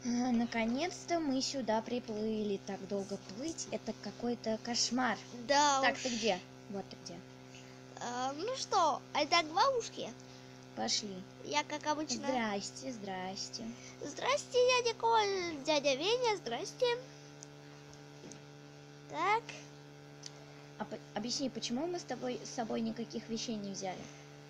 Наконец-то мы сюда приплыли. Так долго плыть, это какой-то кошмар. Да Так, уж. ты где? Вот ты где. Ну что, это к бабушке? Пошли. Я, как обычно. Здрасте, здрасте. Здрасте, дядя Коль, дядя Веня, здрасте. Так. Объясни, почему мы с собой никаких вещей не взяли?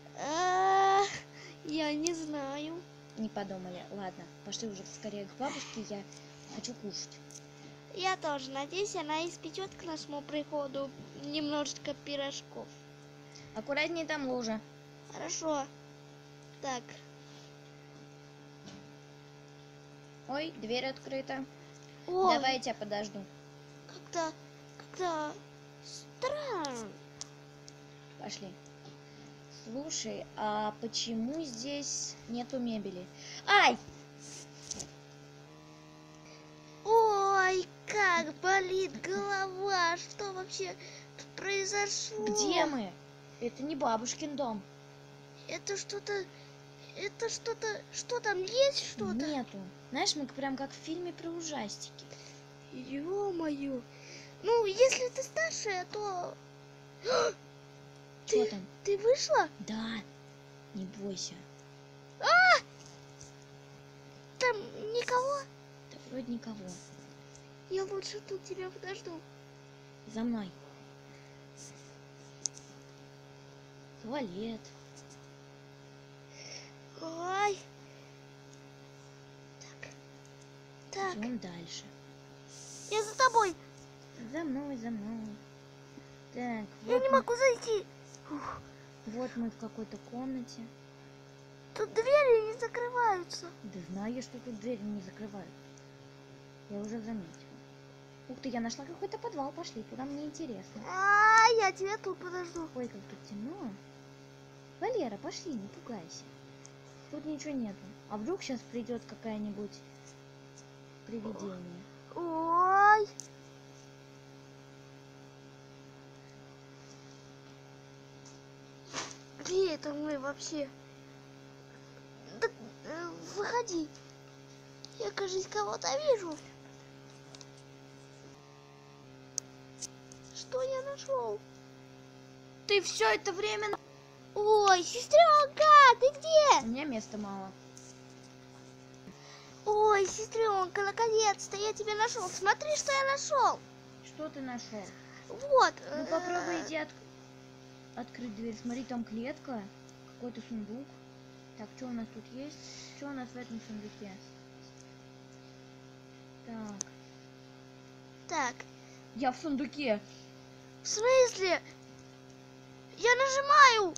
Я не знаю. Не подумали. Ладно, пошли уже скорее к бабушке, я хочу кушать. Я тоже надеюсь, она испечет к нашему приходу немножечко пирожков. Аккуратнее, там лужа. Хорошо. Так. Ой, дверь открыта. Ой, Давай я тебя подожду. как-то странно. Пошли. Слушай, а почему здесь нету мебели? Ай! Ой, как болит голова. Что вообще тут произошло? Где мы? Это не бабушкин дом. Это что-то... Что там есть что-то? Нету. Знаешь, мы прям как в фильме про ужастики. Ё-моё. Ну, если ты старшая, то... Что там? Ты вышла? Да. Не бойся. Там никого? Да вроде никого. Я лучше тут тебя подожду. За мной. Туалет. Ой. Так. Идем дальше. Я за тобой. За мной, за мной. Так, Я не могу зайти. вот мы в какой-то комнате. Тут двери не закрываются. Да знаю я, что тут двери не закрывают. Я уже заметила. Ух ты, я нашла какой-то подвал. Пошли, туда мне интересно. Я тебя тут подожду. Ой, как тут темно. Валера, пошли, не пугайся. Тут ничего нету. А вдруг сейчас придет какая-нибудь привидение? Ой. Где это мы вообще? Да, выходи. Я, кажется, кого-то вижу. Что я нашел? Ты все это время... Ой, сестренка, ты где? У меня места мало. Ой, сестренка, наконец-то я тебя нашел. Смотри, что я нашел. Что ты нашел? Вот. Ну попробуй иди открыть дверь. Смотри, там клетка, какой-то сундук. Так, что у нас тут есть? Что у нас в этом сундуке? Так. Так. Я в сундуке. В смысле? Я нажимаю.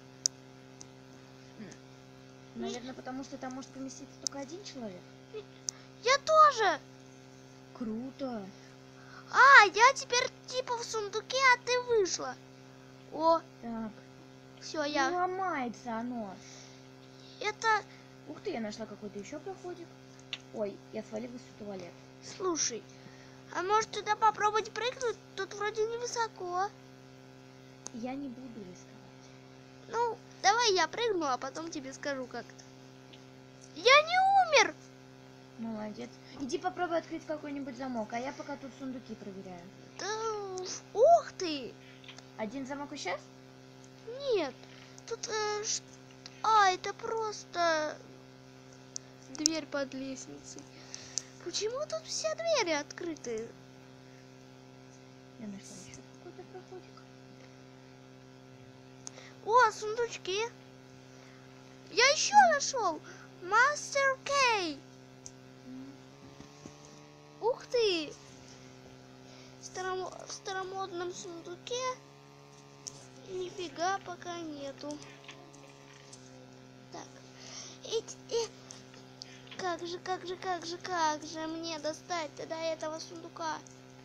Наверное, потому что там может поместиться только один человек. Я тоже. Круто. Я теперь типа в сундуке, а ты вышла. О, Так. все, Не я. ломается оно. Это, Ух ты, я нашла какой-то еще проходик. Ой, я свалилась в туалет. слушай, а может туда попробовать прыгнуть? Тут вроде невысоко. Я не буду рисковать. Ну, давай я прыгну, а потом тебе скажу как-то. Я не умер! Молодец. Иди попробуй открыть какой-нибудь замок, а я пока тут сундуки проверяю. Да, ух ты! Один замок исчез? Нет, тут... это просто дверь под лестницей. Почему тут все двери открыты? Я нашла еще какой-то проходик. О, сундучки. Я еще нашел. Мастер Кей. Ух ты. В старомодном сундуке нифига пока нету. Так. Как же мне достать-то до этого сундука?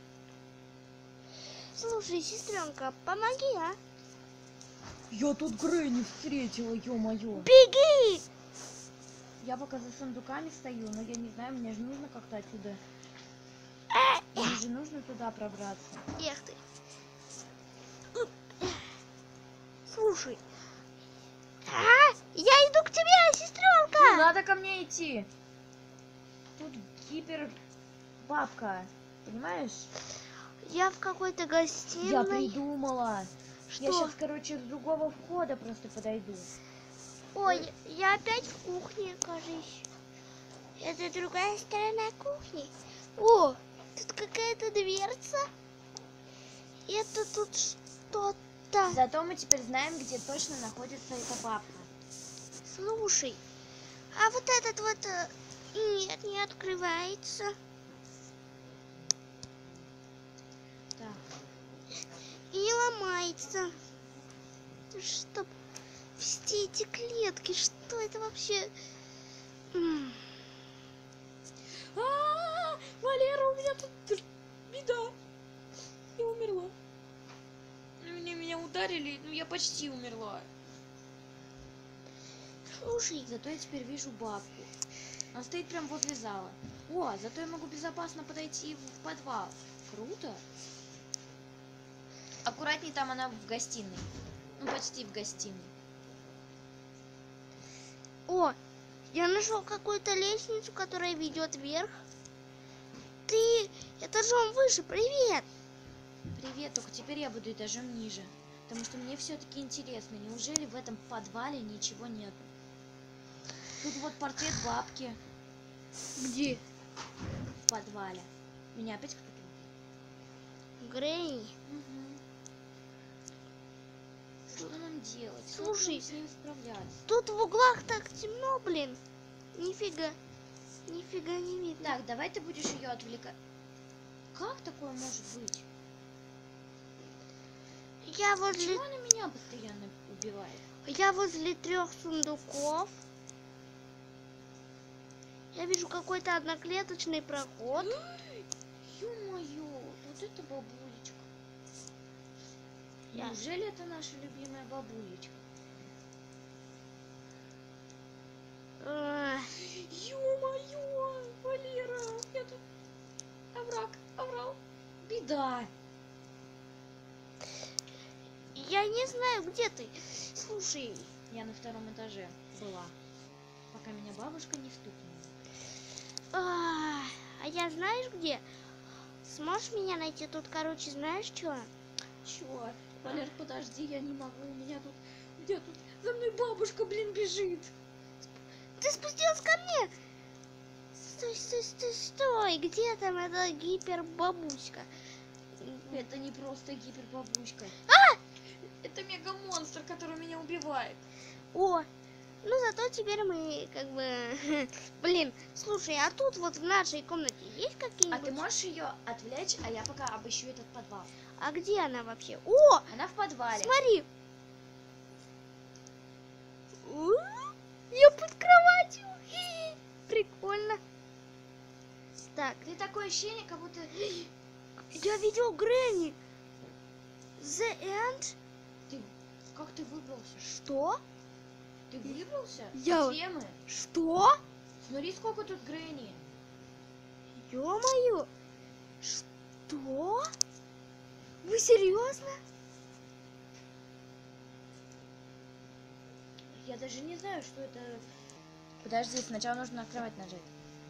Слушай, сестренка, помоги, а? Я тут Грэнни встретила, ё-моё. Беги! Я пока за сундуками стою, но я не знаю, мне же нужно как-то отсюда. Мне же нужно туда пробраться. Эх ты. Слушай. Я иду к тебе, Не сестренка. надо ко мне идти. тут гипер бабка, понимаешь? Я в какой-то Я гостиной. придумала. Что? Я сейчас, короче, с другого входа просто подойду. Ой, я опять в кухне, кажись. Это другая сторона кухни. О, тут какая-то дверца. Это тут что-то. Зато мы теперь знаем, где точно находится эта бабка. Слушай, а вот этот вот... Нет, не открывается. Так. И не ломается. Что? Все эти клетки, что это вообще? Валера, у меня тут беда. Я умерла. Меня ударили, но я почти умерла. Слушай, Зато я теперь вижу бабку. Она стоит прям возле зала. О, зато я могу безопасно подойти в подвал. Круто. Аккуратней, там она в гостиной. Ну, почти в гостиной. о, я нашел какую-то лестницу, которая ведет вверх. Ты этажом выше, привет. Привет, только теперь я буду этажом ниже. Потому что мне все-таки интересно, неужели в этом подвале ничего нет? Тут вот портрет бабки Где? в подвале. Меня опять кто-то... Грей. Что нам делать? Слушай, Как нам с ним справляться? Тут в углах так темно, блин. Нифига. Нифига не видно. Так, давай ты будешь ее отвлекать. Как такое может быть? Я возле... Почему она меня постоянно убивает? Я возле 3 сундуков. Я вижу какой-то одноклеточный проход. Ё-моё, вот это бабулечка. Я- Неужели это наша любимая бабулечка? Эх, Ё-моё, Валера, я тут... Овраг, беда. Я не знаю, где ты. Слушай, Я на 2-м этаже была, пока меня бабушка не стукнула. а я знаешь где? Сможешь меня найти тут, короче, знаешь что? Чё? Валер, подожди, я не могу, у меня тут... Где тут? За мной бабушка, блин, бежит. Ты спустилась ко мне? Стой, стой, стой, стой. Где там эта гипербабуська? Это не просто гипербабушка. Это мега-монстр, который меня убивает. О, ну зато теперь мы как бы... Блин, слушай, а тут вот в нашей комнате есть А какие-нибудь... ты можешь ее отвлечь, а я пока обыщу этот подвал. А где она вообще? О, Она в подвале. смотри. Я под кроватью. Прикольно. Так, Ты такое ощущение, как будто... я видел Грэнни. The End? Как ты выбрался? Что? Ты выбрался? Я- Где мы? Что? Смотри, сколько тут Грэнни. Ё-моё. Что? Вы серьезно? Я даже не знаю, что это... Подожди, сначала нужно на кровать нажать.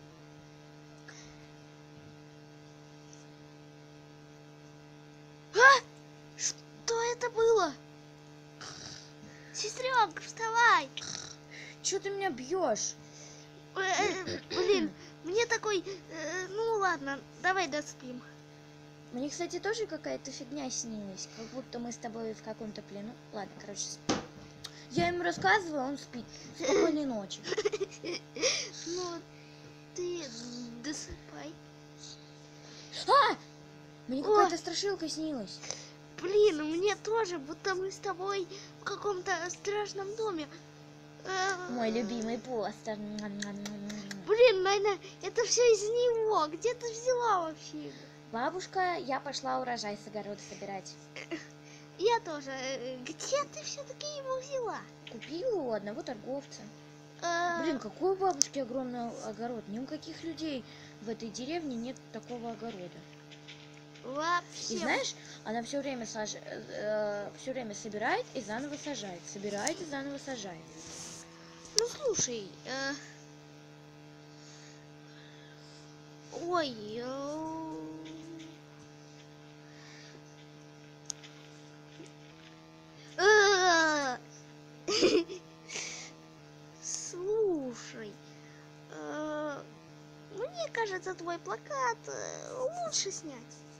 Что это было? Сестренка, вставай. Чё ты меня бьешь? Блин, мне такой... Ну ладно, давай доспим. Мне, кстати, тоже какая-то фигня снилась. Как будто мы с тобой в каком-то плену. Ладно, короче, спи. Я ему рассказываю, он спит. Спокойной ночи. Ну, ты досыпай. Мне Ой. какая-то страшилка снилась. Блин, мне тоже, будто мы с тобой в каком-то страшном доме. Мой любимый постер. Блин, наверное, это все из него. Где ты взяла вообще? Бабушка, я пошла урожай с огорода собирать. Я тоже. Где ты все-таки его взяла? Купила у одного торговца. Э, Блин, какой у бабушки огромный огород. Ни у каких людей в этой деревне нет такого огорода. Вообще. И знаешь, она все время собирает и заново сажает. Собирает и заново сажает. Ну слушай, Ой. Слушай, мне кажется, твой плакат лучше снять.